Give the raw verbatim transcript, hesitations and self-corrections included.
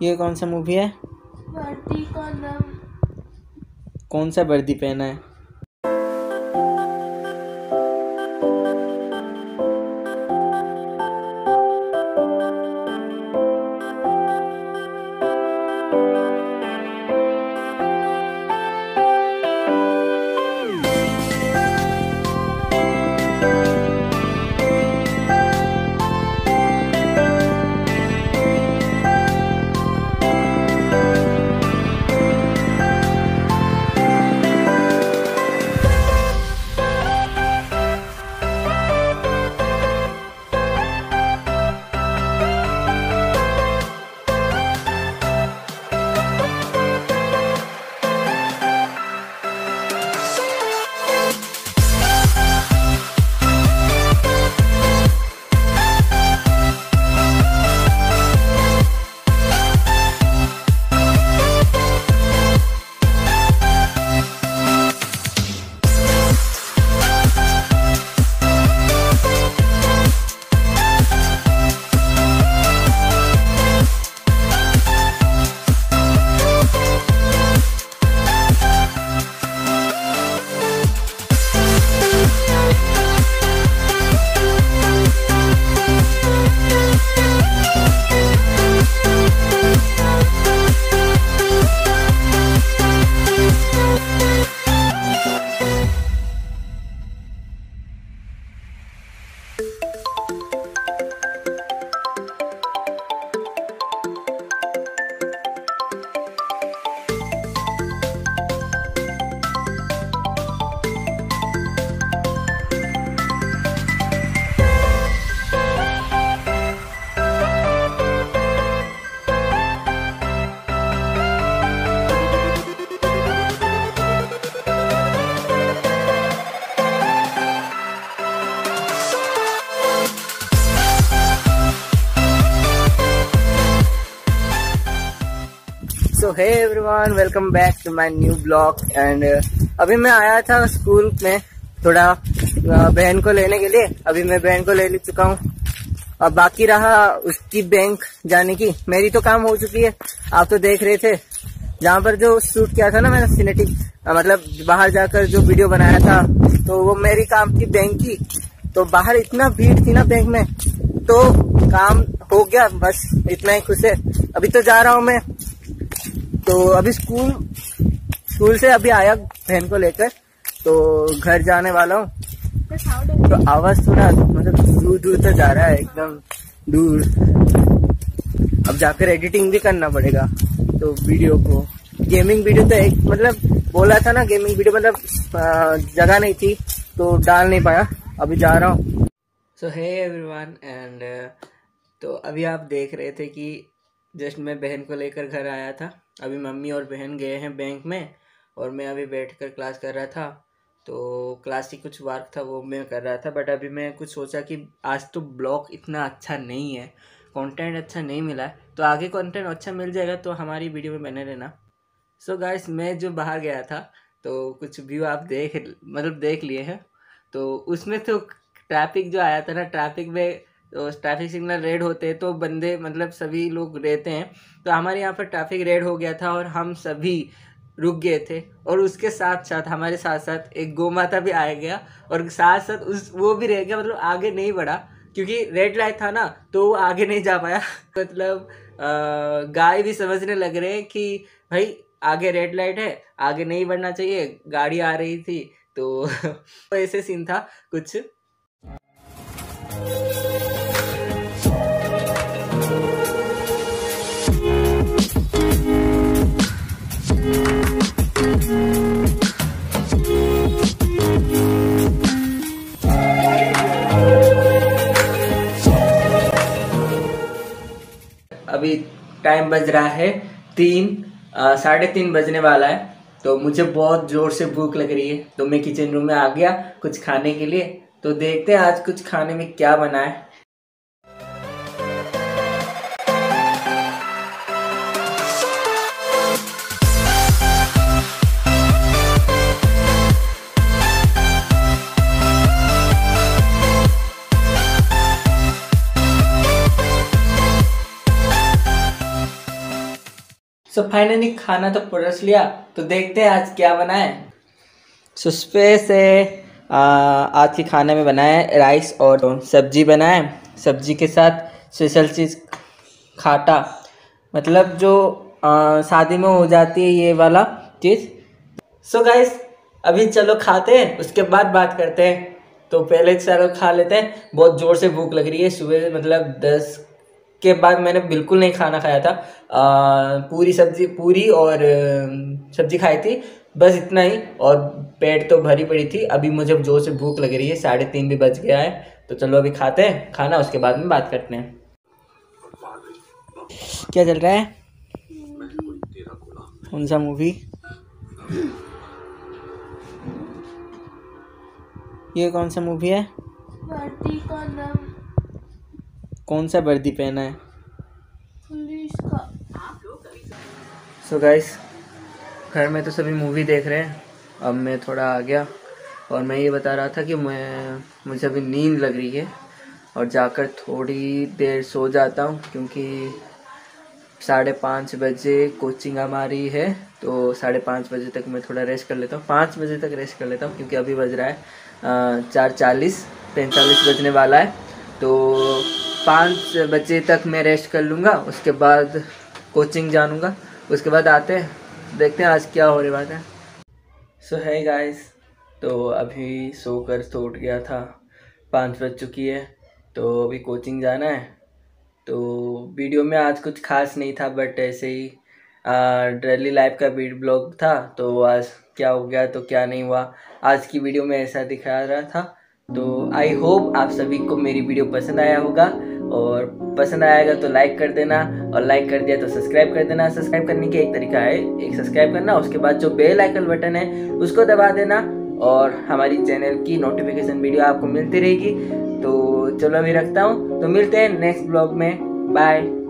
ये कौन सा मूवी है? वर्दी का नाम। कौन सा वर्दी पहना है? So hey everyone, welcome back to my new blog. And अभी मैं आया था स्कूल में थोड़ा बहन को लेने के लिए। अभी मैं बहन को ले ले चुका हूँ। अब बाकी रहा उसकी बैंक जाने की। मेरी तो काम हो चुकी है, आप तो देख रहे थे। जहाँ पर जो शूट किया था ना मैंने सिनेटिक, मतलब बाहर जाकर जो वीडियो बनाया था, तो वो मेरी काम थी बैंक की। तो बाहर इतना भीड़ थी ना बैंक में, तो काम हो गया, बस इतना ही खुश है। अभी तो जा रहा हूँ मैं। तो अभी स्कूल स्कूल से अभी आया बहन को लेकर, तो घर जाने वाला हूँ। तो आवाज थोड़ा मतलब दूर दूर तक जा रहा है, एकदम दूर। अब जाकर एडिटिंग भी करना पड़ेगा तो वीडियो को। गेमिंग वीडियो तो एक मतलब बोला था ना, गेमिंग वीडियो मतलब जगह नहीं थी तो डाल नहीं पाया। अभी जा रहा हूँ। सो हे एवरीवन, एंड तो अभी आप देख रहे थे कि जस्ट मैं बहन को लेकर घर आया था। अभी मम्मी और बहन गए हैं बैंक में और मैं अभी बैठकर क्लास कर रहा था। तो क्लास की कुछ वर्क था वो मैं कर रहा था। बट अभी मैं कुछ सोचा कि आज तो ब्लॉग इतना अच्छा नहीं है, कंटेंट अच्छा नहीं मिला है, तो आगे कंटेंट अच्छा मिल जाएगा तो हमारी वीडियो में बने रहना। सो गाइस, मैं जो बाहर गया था तो कुछ व्यू आप देख मतलब देख लिए हैं। तो उसमें तो ट्रैफिक जो आया था ना, ट्रैफिक में तो ट्रैफिक सिग्नल रेड होते हैं तो बंदे मतलब सभी लोग रहते हैं। तो हमारे यहाँ पर ट्रैफिक रेड हो गया था और हम सभी रुक गए थे। और उसके साथ साथ हमारे साथ साथ एक गौ माता भी आ गया और साथ साथ उस वो भी रह गया, मतलब आगे नहीं बढ़ा क्योंकि रेड लाइट था ना, तो वो आगे नहीं जा पाया। मतलब गाय भी समझने लग रहे हैं कि भाई आगे रेड लाइट है, आगे नहीं बढ़ना चाहिए, गाड़ी आ रही थी। तो ऐसे सीन था कुछ। अभी टाइम बज रहा है तीन साढ़े तीन बजने वाला है। तो मुझे बहुत ज़ोर से भूख लग रही है, तो मैं किचन रूम में आ गया कुछ खाने के लिए। तो देखते हैं आज कुछ खाने में क्या बना है। सो फाइनली खाना तो परोस लिया, तो देखते हैं आज क्या बना है। सो स्पेस है, आ, आज के खाने में बना है राइस और सब्जी बना है। सब्जी के साथ स्पेशल चीज़ खाटा, मतलब जो आ, शादी में हो जाती है ये वाला चीज़। सो गाइस अभी चलो खाते हैं, उसके बाद बात करते हैं। तो पहले चलो खा लेते हैं, बहुत ज़ोर से भूख लग रही है। सुबह मतलब दस के बाद मैंने बिल्कुल नहीं खाना खाया था। आ, पूरी सब्जी पूरी और सब्जी खाई थी, बस इतना ही, और पेट तो भरी पड़ी थी। अभी मुझे जोर से भूख लग रही है, साढ़े तीन भी बज गया है। तो चलो अभी खाते हैं खाना, उसके बाद में बात करते हैं। क्या चल रहा है? कौन सा मूवी? ये कौन सा मूवी है? वर्दी का नाम। कौन सा वर्दी पहना है? पुलिस का। सो गाइस घर में तो सभी मूवी देख रहे हैं, अब मैं थोड़ा आ गया और मैं ये बता रहा था कि मैं मुझे अभी नींद लग रही है और जाकर थोड़ी देर सो जाता हूँ, क्योंकि साढ़े पाँच बजे कोचिंग हमारी है। तो साढ़े पाँच बजे तक मैं थोड़ा रेस्ट कर लेता हूँ, पाँच बजे तक रेस्ट कर लेता हूँ, क्योंकि अभी बज रहा है चार चालीस पैंतालीस बजने वाला है। तो पाँच बजे तक मैं रेस्ट कर लूँगा, उसके बाद कोचिंग जानूँगा। उसके बाद आते हैं, देखते हैं आज क्या हो रही बात है। सो है गाइस, तो अभी सोकर तो उठ गया था, पाँच बज चुकी है, तो अभी कोचिंग जाना है। तो वीडियो में आज कुछ खास नहीं था, बट ऐसे ही डेली लाइफ का वीडियो ब्लॉग था। तो आज क्या हो गया तो क्या नहीं हुआ, आज की वीडियो में ऐसा दिखा रहा था। तो आई होप आप सभी को मेरी वीडियो पसंद आया होगा, और पसंद आएगा तो लाइक कर देना, और लाइक कर दिया तो सब्सक्राइब कर देना। सब्सक्राइब करने का एक तरीका है, एक सब्सक्राइब करना, उसके बाद जो बेल आइकन बटन है उसको दबा देना, और हमारी चैनल की नोटिफिकेशन वीडियो आपको मिलती रहेगी। तो चलो अभी रखता हूँ, तो मिलते हैं नेक्स्ट ब्लॉग में, बाय।